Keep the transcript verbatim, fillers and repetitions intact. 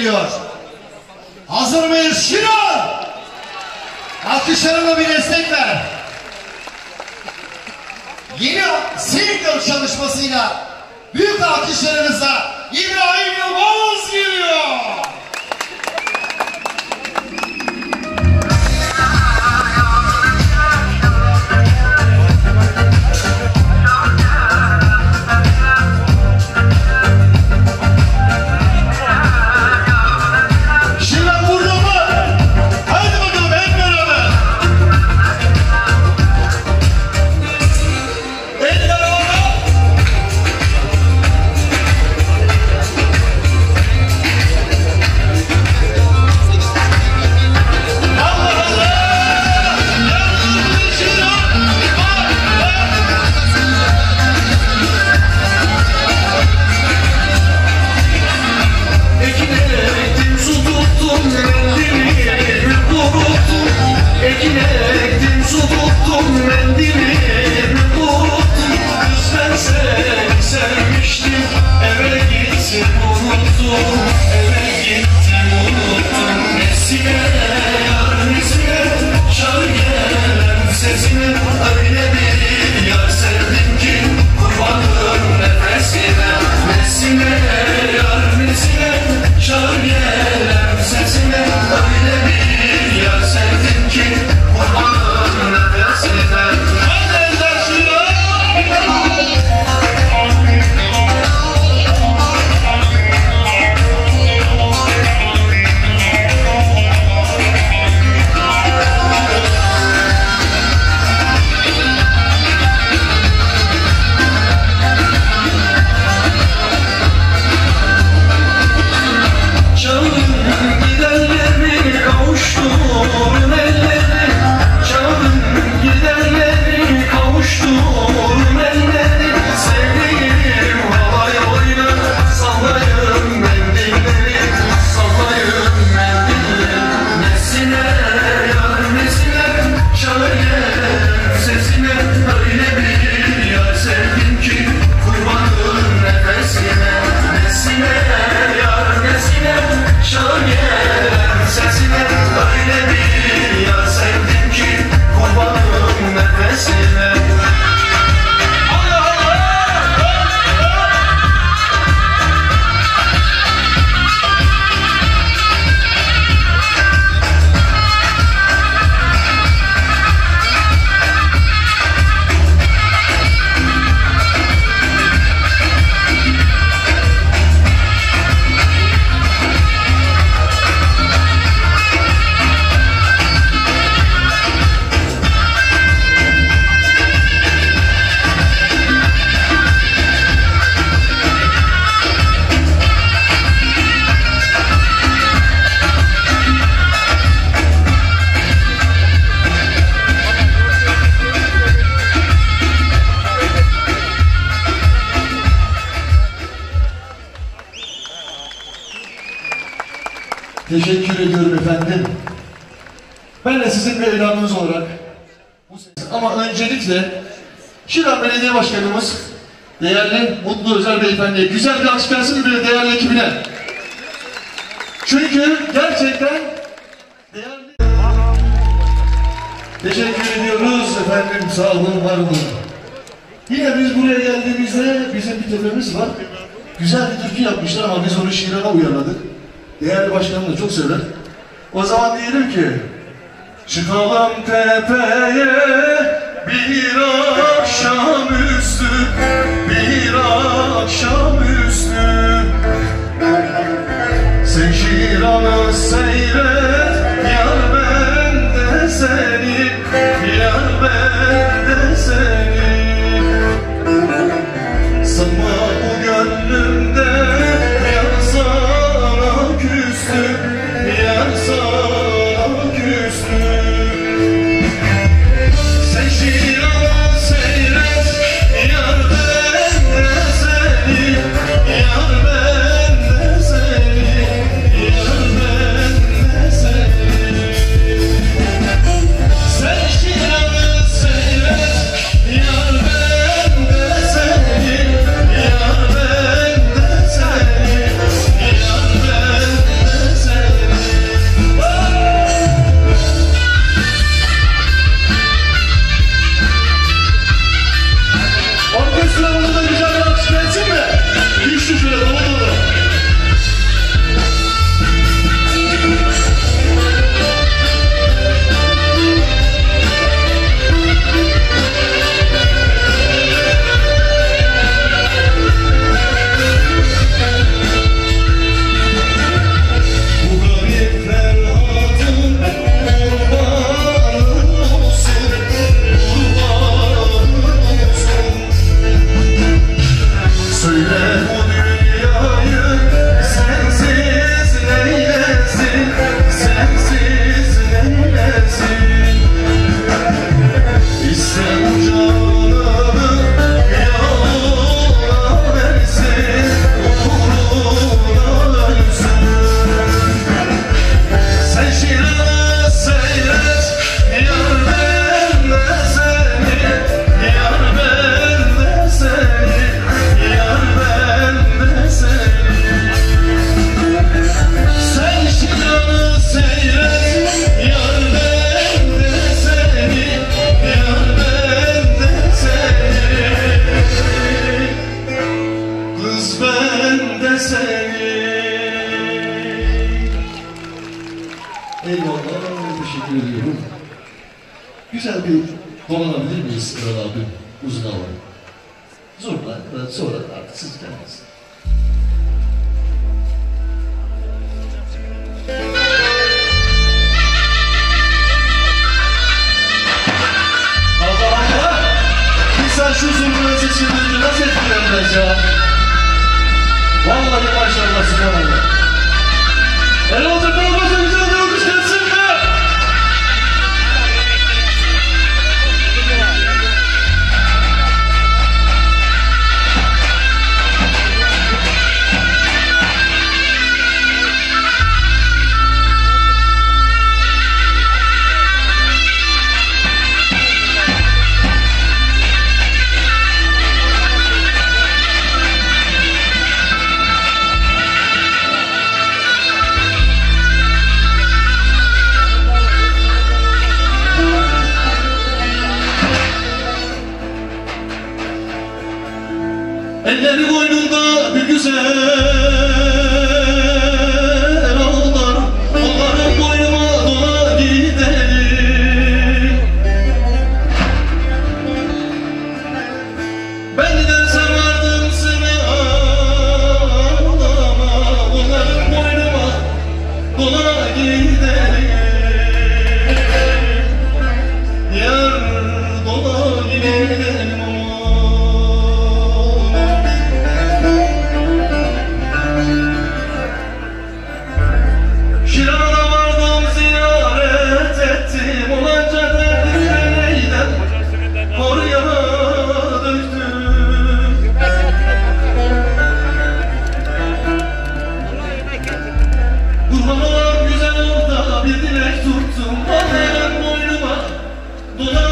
geliyor. Hazır mıyız Şiran? Alkışlarına bir destek ver. Yeni single çalışmasıyla büyük alkışlarınızla İbrahim Yılmaz geliyor. Teşekkür ediyorum efendim. Ben de sizin bir evladınız olarak bu ses... Ama öncelikle Şiran Belediye Başkanımız değerli Mutlu Özel Beyefendi'ye güzel bir alkış gelsin bir değerli ekibine. Çünkü gerçekten değerli... Teşekkür ediyoruz efendim, sağ olun, var olun. Yine biz buraya geldiğimizde bizim bir tepemiz var. Güzel bir türkü yapmışlar ama biz onu Şiran'a uyarladık. Değerli başkanım da çok sever. O zaman diyelim ki çıkalım tepeye bir akşamüstü, bir akşamüstü. Sen Şiran'ı seyret, yar ben de seni, yar ben de seni. Sanma bu gönlümde yar sana küstü, yar sana küstü. Sen Şiran'ı seyret, yar ben de seni, yar ben de seni, yar ben de seni. Sen Şiran'ı seyret. Eyvallah, teşekkür ediyorum. Güzel bir dolanabilir miyiz Kral abim? Uzun hava. Zorla, sonra artık siz kendiniz. Allah Allah! İnsan şu zurnanın sesini duyunca nasıl etkilenmez ya? Vallahi maşallah, subhanallah. El olacak olmasa güzel bir alkış gelsin mi? Elleri boynunda bir güzel ağlar, onların boynuma dola gidelim. Ben gidersem ardımsına ağlama, onların boynuma dola gidelim. Yar dola gidelim ama. Tuttum, ağlayan boynuma dolar.